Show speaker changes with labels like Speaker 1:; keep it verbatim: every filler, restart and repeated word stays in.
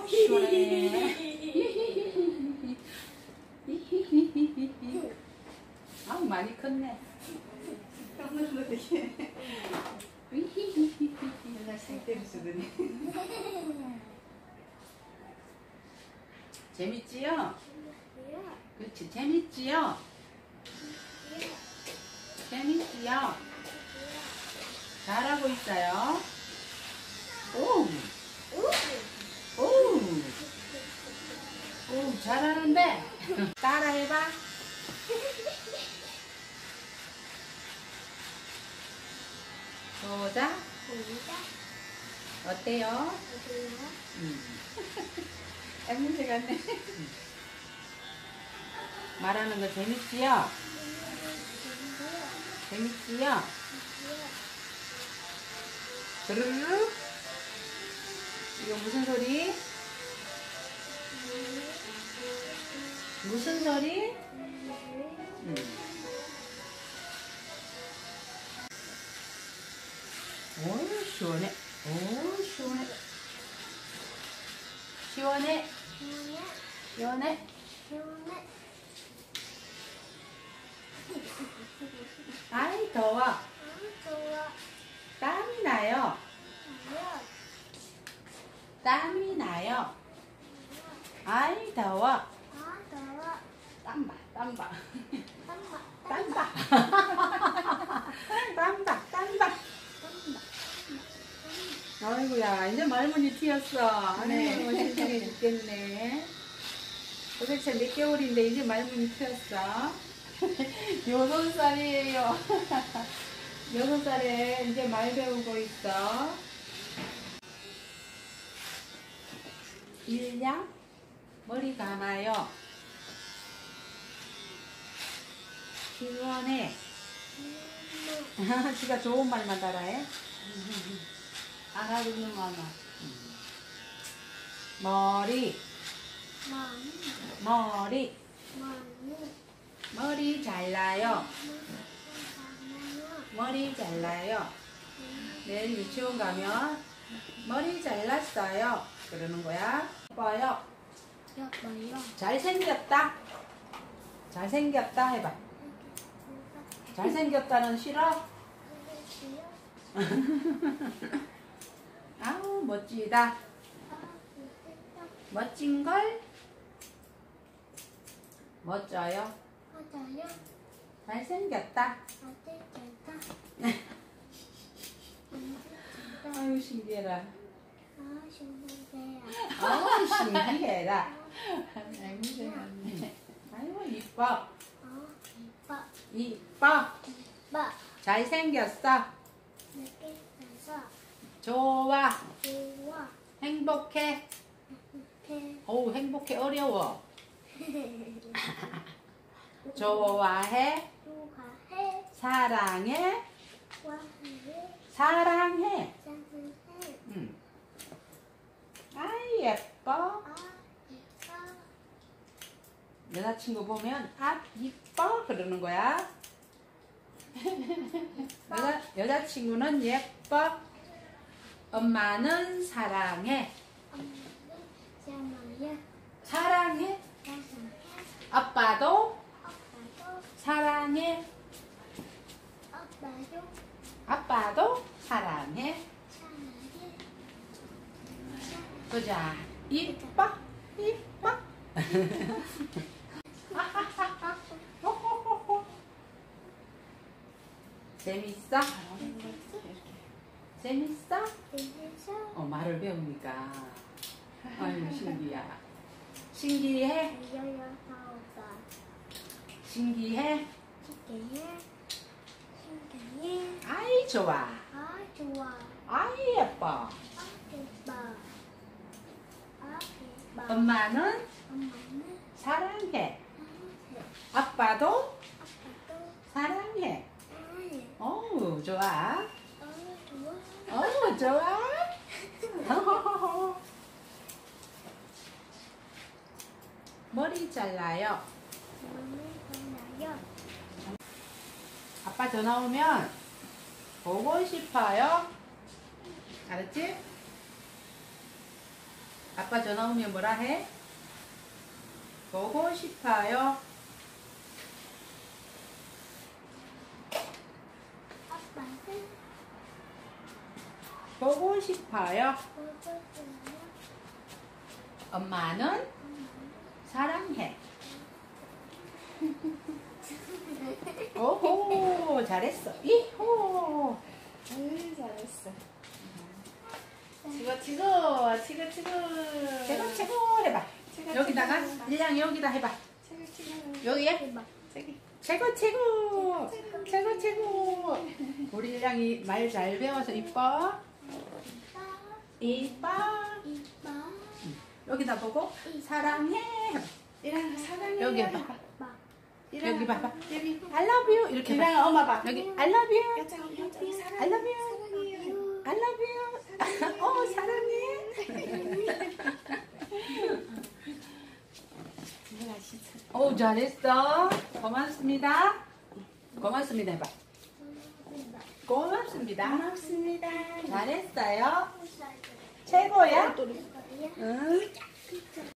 Speaker 1: 시원해. 아, 많이 컸네.
Speaker 2: 맨날 생때를 쓰더니.
Speaker 1: 재밌지요? 그렇지, 재밌지요? 재밌지요? 잘하고 있어요. 오! 오! 오, 잘하는데? 따라해봐. 보자. 어때요? 음.
Speaker 2: 앵무새 같네.
Speaker 1: 말하는 거 재밌지요? 재밌지요? 드르륵. 이거 무슨 소리? 무슨 소리? 음. 오, 시원해. 오, 시원해. 시원해. 시원해. 아이, 더워. 땀이 나요. 땀이 나요. 아이, 더워. 땀봐, 땀봐. 땀봐. 땀봐, 땀봐. 아이고야, 이제 말문이 튀었어.
Speaker 2: 네.
Speaker 1: 아이고, 세상에 죽겠네. 도대체 몇 개월인데 이제 말문이 튀었어. 여섯 살이에요. 여섯 살에 이제 말 배우고 있어. 일량 머리 감아요. 시원해. 지가 좋은 말만 따라해. 알아듣는 거만. 머리, 머리, 머리 잘라요. 머리 잘라요. 내일 유치원 가면 머리 잘랐어요. 그러는 거야. 예뻐요. 잘생겼다. 잘생겼다 해봐. 잘생겼다는 싫어? 아우, 멋지다. 멋진걸? 멋져요. 잘생겼다. 아유, 신기해라. 아유, 신기해라. 아유, 이뻐. 이뻐. 잘생겼어. 좋아. 행복해. 어우, 행복해 어려워. 좋아해. 사랑해. 사랑해. 응. 아이, 예뻐. 여자친구 보면 아, 이뻐 그러는 거야. 여자, 여자친구는 예뻐. 엄마는 사랑해. 사랑해. 아빠도 사랑해. 아빠도 사랑해. 보자. 이뻐. 이뻐. 재밌어? 재밌어? 어, 말을 배우니까. 아유, 신기야. 신기해? 신기해? 아이, 좋아. 아이, 예뻐. 엄마는 사랑해. 아빠도 사랑해. 어우, 좋아. 어우, 좋아. 머리 잘라요. 아빠 전화 오면 보고 싶어요. 알았지? 아빠 전화 오면 뭐라 해? 보고 싶어요.
Speaker 3: 아빠는
Speaker 1: 보고 싶어요.
Speaker 3: 보고
Speaker 1: 엄마는 사랑해. 오호, 잘했어. 이호.
Speaker 2: 아유, 잘했어. 치고 치고 치고 치고.
Speaker 1: 최고 최고 해봐.
Speaker 2: 치고,
Speaker 1: 여기다가
Speaker 2: 치고.
Speaker 1: 일량 여기다 해봐.
Speaker 2: 치고 치고.
Speaker 1: 여기에
Speaker 3: 대박.
Speaker 2: 저기.
Speaker 1: 최고 최고 최고 최고. 우리 일량이 말 잘 배워서 이뻐. 이뻐.
Speaker 3: 이뻐.
Speaker 1: 여기다 보고 사랑해. 해봐.
Speaker 2: 이랑 사랑해.
Speaker 1: 여기 해봐.
Speaker 3: 막
Speaker 2: 이랑
Speaker 1: 여기 봐봐.
Speaker 2: 여기.
Speaker 1: I love you 이렇게 해봐.
Speaker 2: 이랑 엄마 봐.
Speaker 1: 여기 I love you.
Speaker 2: 여자 여자 사랑해.
Speaker 1: I love you.
Speaker 2: 사랑해요.
Speaker 1: I love you. 어 사랑해.
Speaker 2: 내가 진짜.
Speaker 1: 오 잘했어. 고맙습니다. 고맙습니다 해봐. 고맙습니다.
Speaker 2: 고맙습니다.
Speaker 1: 잘했어요. 최고야.
Speaker 3: 이거야?
Speaker 1: 응.